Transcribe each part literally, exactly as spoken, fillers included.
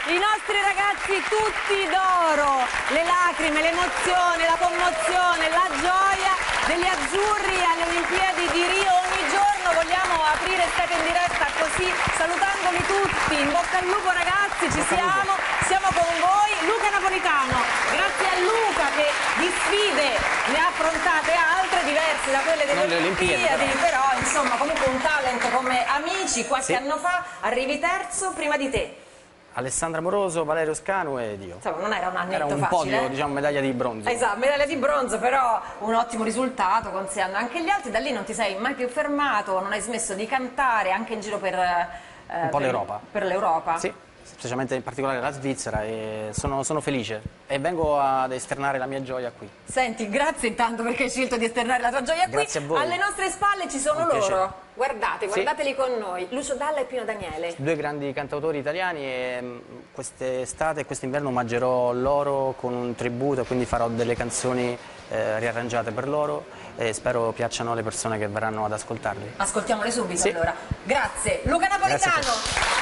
I nostri ragazzi tutti d'oro, le lacrime, l'emozione, la commozione, la gioia degli azzurri alle Olimpiadi di Rio. Ogni giorno vogliamo aprire State in diretta così, salutandoli tutti. In bocca al lupo ragazzi, ci siamo, siamo con voi. Luca Napolitano, grazie a Luca che di sfide ne ha affrontate altre diverse da quelle delle Olimpiadi, Olimpiadi però. però insomma comunque un talento come Amici. Qualche sì. anno fa arrivi terzo prima di te. Alessandra Moroso, Valerio Scanu ed io. Insomma, non era un annetto era un facile. podio, eh? diciamo, medaglia di bronzo. Esatto, medaglia di bronzo, però un ottimo risultato, consigliando anche gli altri. Da lì non ti sei mai più fermato, non hai smesso di cantare, anche in giro per eh, un po' l'Europa. Per l'Europa. Sì, specialmente in particolare la Svizzera, e sono, sono felice e vengo ad esternare la mia gioia qui. Senti, grazie intanto perché hai scelto di esternare la tua gioia grazie qui. A voi. Alle nostre spalle ci sono un loro. Piacere. Guardate, guardateli sì. con noi, Lucio Dalla e Pino Daniele. Due grandi cantautori italiani e quest'estate e quest'inverno omaggerò loro con un tributo e quindi farò delle canzoni eh, riarrangiate per loro e spero piacciono alle persone che verranno ad ascoltarli. Ascoltiamole subito sì. allora. Grazie. Luca Napolitano. Grazie.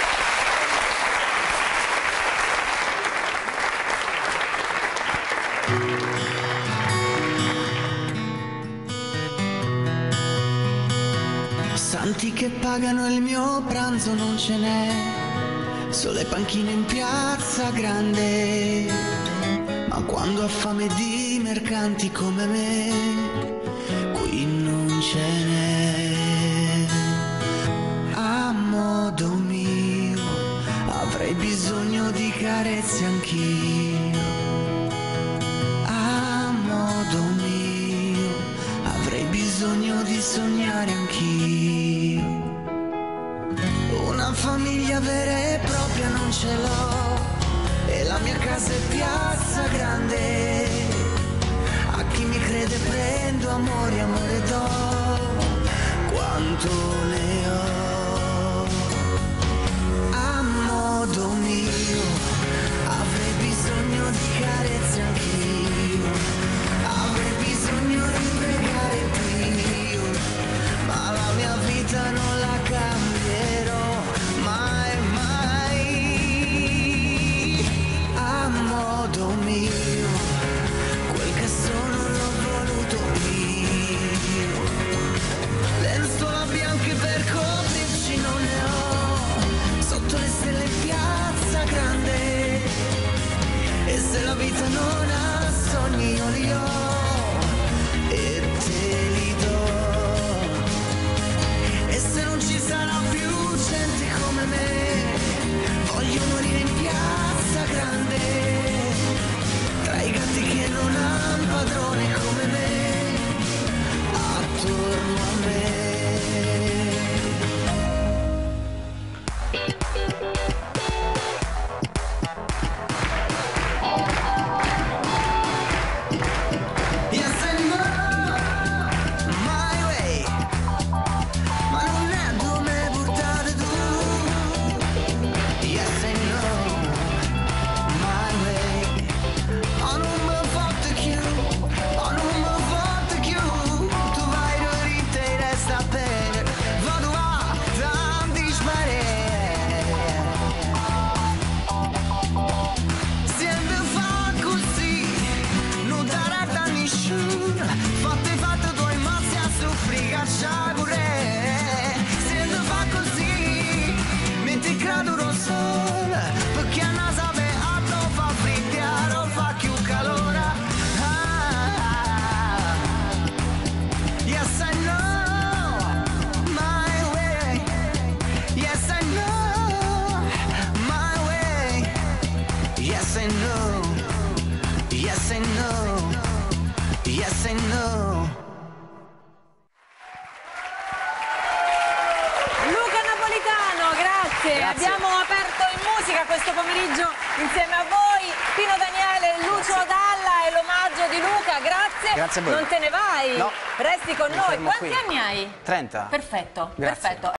Santi che pagano il mio pranzo non ce n'è, sole panchine in piazza grande, ma quando ha fame di mercanti come me, qui non ce n'è. A modo mio avrei bisogno di carezze anch'io, a modo mio avrei bisogno di sognare anch'io. Una famiglia vera e propria non ce l'ho, e la mia casa è piazza grande. A chi mi crede prendo amore, amore do, quanto ne ho. A modo mio avrei bisogno di carezze anch'io, avrei bisogno di pregare Dio, ma la mia vita non la cambierò mai, mai. A modo mio, quel che sono l'ho voluto io. Lenzuola bianche per coprirci non ne ho, sotto le stelle in piazza grande. E se la vita non ha sogni io li ho e te li do. E se non ci sarà più gente come me, voglio morire in piazza grande, tra i gatti che non hanno padrone come me, attorno a me. Grazie. Abbiamo aperto in musica questo pomeriggio insieme a voi, Pino Daniele, Lucio Dalla e l'omaggio di Luca. Grazie. Grazie a voi. Non te ne vai? No. Resti con Mi noi. Quanti qui. anni hai? trenta. Perfetto, Grazie. perfetto.